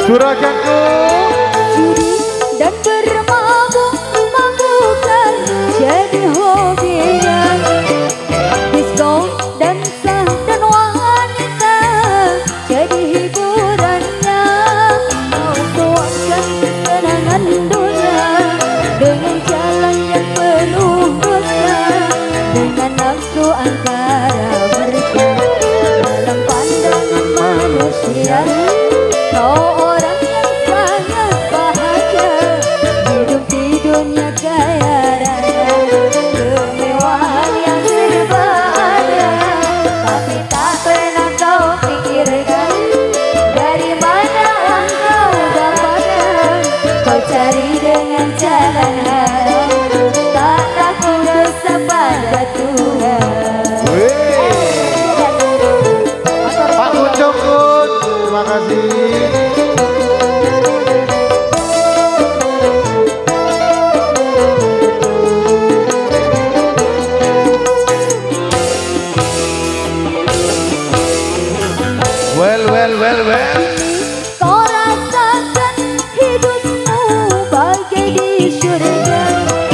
Juraganku Judi dan bermabuk bukan jadi hobinya. Disco, dansa dan wanita jadi hiburannya. Kau tuangkan kesenangan dunia dengan jalan yang penuh dosa, dengan nafsu angkara mereka dalam pandangan manusia. Kau orang yang sangat bahagia, hidup di dunia kaya raya, kemewahan yang serba ada, tapi tak pernah kau pikirkan dari mana engkau dapatkan. Kau cari dengan jalan haram, tak takut dosa pada Tuhan. Pak Kucukun, terima kasih. Well. Kau rasakan hidupmu bagai di surga.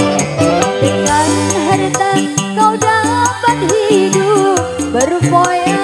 Dengan harta kau dapat hidup berfoya